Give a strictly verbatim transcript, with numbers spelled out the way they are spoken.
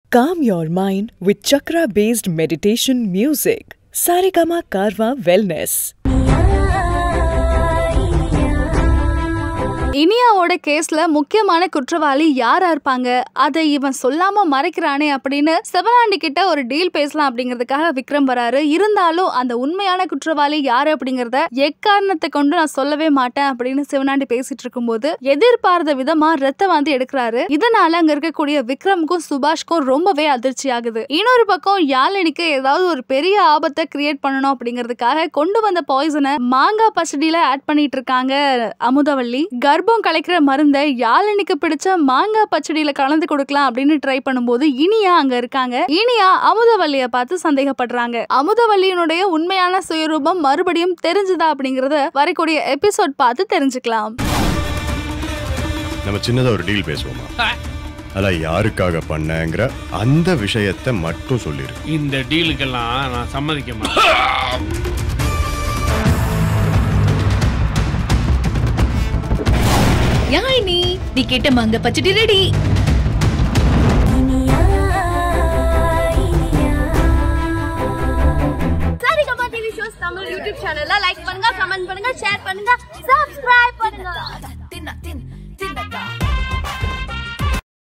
Calm your mind with chakra-based meditation music. Saregama Karwa Wellness. இனியாவோட கேஸ்ல முக்கியமான குற்றவாளி யாரா இருப்பாங்க, அதை இவன் சொல்லாம மறைக்கிறானே அப்படின்னு சிவனாண்டி கிட்ட ஒரு டீல் பேசலாம் அப்படிங்கிறதுக்காக விக்ரம் வராரு. இருந்தாலும் அந்த உண்மையான குற்றவாளி யாரு அப்படிங்கறத எக்காரணத்தை கொண்டு நான் சொல்லவே மாட்டேன் அப்படின்னு சிவனாண்டி பேசிட்டு இருக்கும்போது எதிர்பார்த்த விதமா ரத்த வாந்தி எடுக்கிறாரு. இதனால அங்க இருக்கக்கூடிய விக்ரமுக்கும் சுபாஷ்க்கும் ரொம்பவே அதிர்ச்சி ஆகுது. இன்னொரு பக்கம் யாழினிக்கு ஏதாவது ஒரு பெரிய ஆபத்தை கிரியேட் பண்ணணும் அப்படிங்கிறதுக்காக கொண்டு வந்த பாய்சனை மாங்காய் பச்சடியில ஆட் பண்ணிட்டு இருக்காங்க அமுதவள்ளி. கர்ப்பம் கலைக்கிற மருந்தை யாழினிக்கு பிடிச்ச மாங்காய் பச்சடியில கலந்து கொடுக்கலாம் அப்படின்னு ட்ரை பண்ணும்போது இனியா அங்க இருக்காங்க. இனியா அமுதவள்ளிய பார்த்து சந்தேகப்படுறாங்க. அமுதவள்ளியினுடைய உண்மையான சுயரூபம் மறுபடியும் தெரிஞ்சுதா அப்படிங்கறத வரக்கூடிய எபிசோட் பார்த்து தெரிஞ்சுக்கலாம். நம்ம சின்னதா ஒரு டீல் பேசுவோமா? அத யாருக்காக பண்ணங்கற அந்த விஷயத்தை மட்டும் சொல்லிரு. இந்த டீலுக்கெல்லாம் நான் சம்மதிக்க மாட்டேன். யாழினி, நீ கேட்ட மாங்க பச்சடி ready. Saregama TV shows Tamil YouTube சேனல்ல லைக் பண்ணுங்க, கமெண்ட் பண்ணுங்க, ஷேர் பண்ணுங்க, சப்ஸ்கிரைப் பண்ணுங்க.